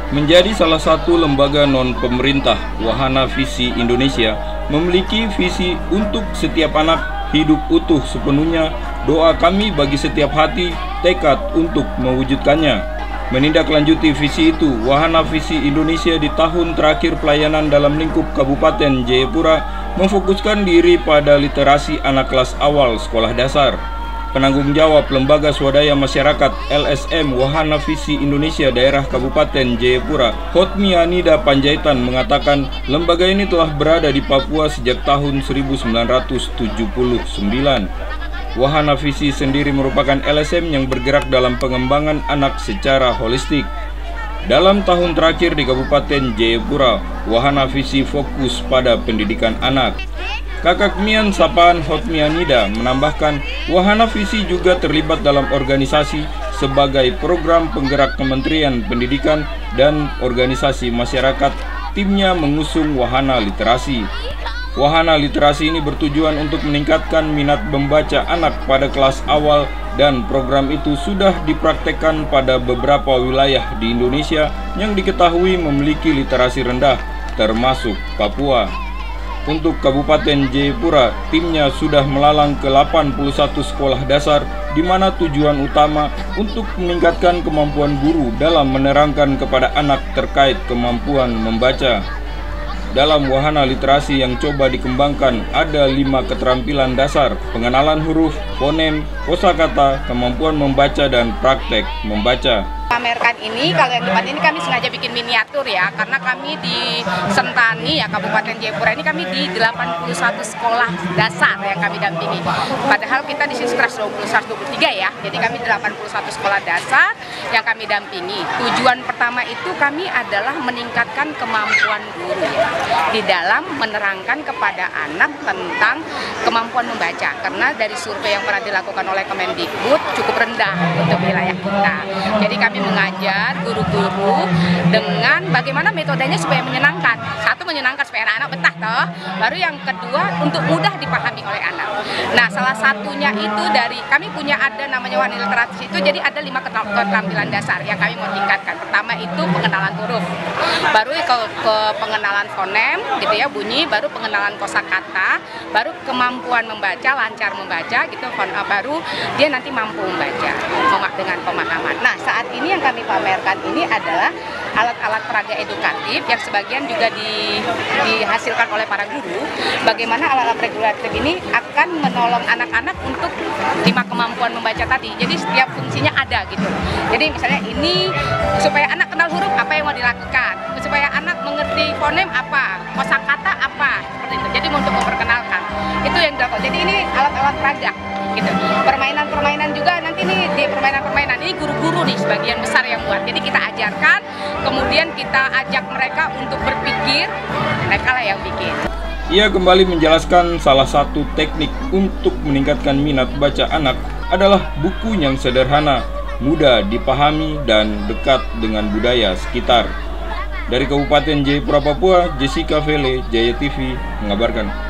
Menjadi salah satu lembaga non-pemerintah, Wahana Visi Indonesia memiliki visi untuk setiap anak hidup utuh sepenuhnya. Doa kami bagi setiap hati, tekad untuk mewujudkannya. Menindaklanjuti visi itu, Wahana Visi Indonesia di tahun terakhir pelayanan dalam lingkup Kabupaten Jayapura memfokuskan diri pada literasi anak kelas awal sekolah dasar. Penanggung jawab Lembaga Swadaya Masyarakat LSM Wahana Visi Indonesia Daerah Kabupaten Jayapura, Hotmianida Panjaitan mengatakan lembaga ini telah berada di Papua sejak tahun 1979. Wahana Visi sendiri merupakan LSM yang bergerak dalam pengembangan anak secara holistik. Dalam tahun terakhir di Kabupaten Jayapura, Wahana Visi fokus pada pendidikan anak. Kakak Mian Sapaan Hotmianida menambahkan, Wahana Visi juga terlibat dalam organisasi sebagai program penggerak Kementerian Pendidikan dan organisasi masyarakat. Timnya mengusung Wahana Literasi. Wahana Literasi ini bertujuan untuk meningkatkan minat membaca anak pada kelas awal dan program itu sudah dipraktekkan pada beberapa wilayah di Indonesia yang diketahui memiliki literasi rendah, termasuk Papua. Untuk Kabupaten Jayapura, timnya sudah melalang ke 81 sekolah dasar, di mana tujuan utama untuk meningkatkan kemampuan guru dalam menerangkan kepada anak terkait kemampuan membaca. Dalam wahana literasi yang coba dikembangkan ada 5 keterampilan dasar: pengenalan huruf, fonem, kosakata, kemampuan membaca, dan praktek membaca. Pamerkan ini, kalau yang depan ini kami sengaja bikin miniatur ya, karena kami di Sentani ya, Kabupaten Jayapura ini kami di 81 sekolah dasar yang kami dampingi. Padahal kita di sini 123 ya, jadi kami 81 sekolah dasar yang kami dampingi. Tujuan pertama itu kami adalah meningkatkan kemampuan guru ya, di dalam menerangkan kepada anak tentang kemampuan membaca. Karena dari survei yang pernah dilakukan oleh Kemendikbud cukup rendah untuk wilayah kita. Jadi kami mengajar guru-guru dengan bagaimana metodenya supaya menyenangkan. Satu, menyenangkan supaya anak-anak betah toh. Baru yang kedua, untuk mudah dipahami oleh anak. Nah, salah satunya itu dari kami punya ada namanya wahana literasi itu, jadi ada 5 keterampilan dasar yang kami mau tingkatkan. Pertama itu pengenalan huruf. Baru ke pengenalan fonem gitu ya, bunyi, baru pengenalan kosakata, baru kemampuan membaca, lancar membaca gitu, baru dia nanti mampu membaca dengan pemahaman. Nah, saat ini yang kami pamerkan ini adalah alat-alat peraga edukatif yang sebagian juga dihasilkan oleh para guru. Bagaimana alat-alat regulatif ini akan menolong anak-anak untuk 5 kemampuan membaca tadi. Jadi setiap fungsinya ada gitu. Jadi misalnya ini supaya anak kenal huruf, apa yang mau dilakukan, supaya anak mengerti fonem apa, kosakata apa, seperti itu. Jadi untuk memperkenalkan itu yang dilakukan. Jadi ini alat-alat peraga gitu. Permainan-permainan juga nanti nih, di permainan-permainan ini guru-guru nih sebagian besar yang buat. Jadi kita ajarkan, kemudian kita ajak mereka untuk berpikir, mereka lah yang bikin. Ia kembali menjelaskan salah satu teknik untuk meningkatkan minat baca anak adalah buku yang sederhana, mudah dipahami, dan dekat dengan budaya sekitar. Dari Kabupaten Jayapura, Papua, Jessica Vele, Jaya TV mengabarkan.